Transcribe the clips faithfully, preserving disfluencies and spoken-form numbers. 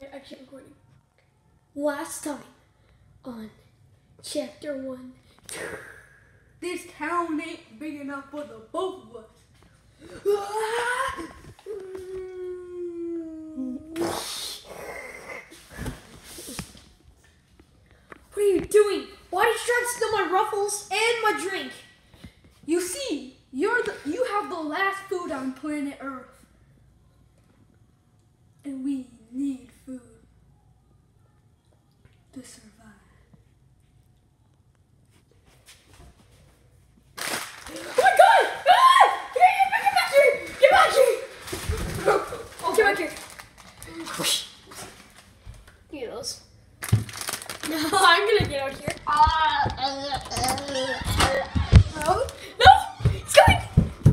Actually recording. Last time on chapter one. This town ain't big enough for the both of us. What are you doing? Why did you try to steal my ruffles and my drink? You see, you're the, you have the last food on planet Earth. And we need food to survive. Oh my god! Ah! Get, get back here! Get back here! Oh, get back here. Give me those. No, I'm gonna get out here. No, no! He's coming!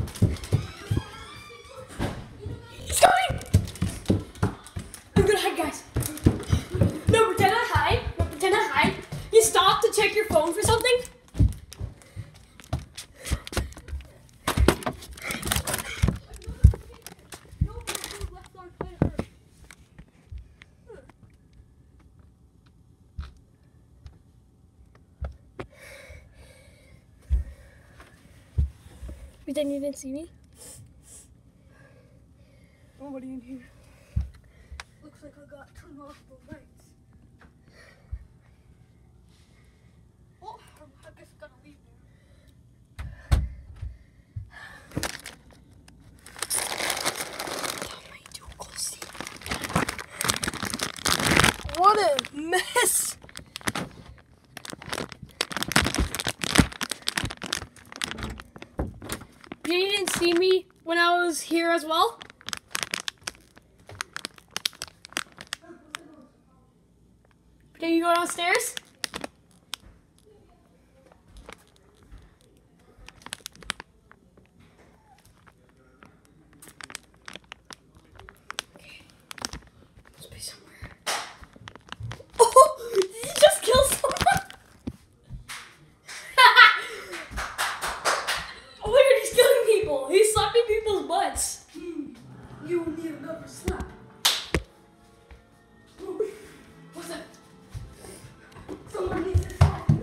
He's coming! I'm gonna hide, guys. No, pretend I hide. No, pretend I hide. You stop to check your phone for something. Pretend you didn't see me. Nobody in here. Looks like I got turned off the lights. Oh, I guess I gotta leave now. What a mess! You didn't see me when I was here as well? Did you go downstairs? Okay. Let's be somewhere. Oh! Did you just kill someone? Oh my god, he's killing people! He's slapping people's butts! Hmm. You will need another slap. What's that? Someone needs to slap you.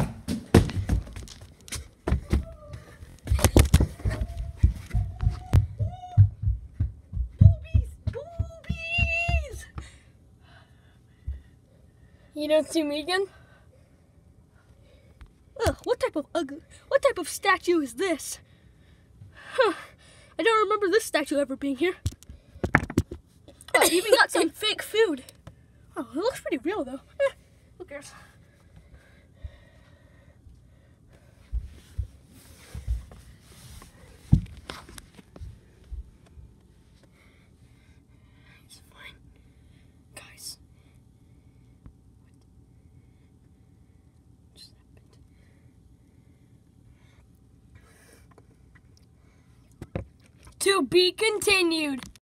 Boobies! Boobies! You don't see me again? Ugh, what type of ugly, what type of statue is this? Huh, I don't remember this statue ever being here. Oh, I even got some fake food. Oh, it looks pretty real though. Eh, who cares? It's fine. Guys. What just happened? To be continued.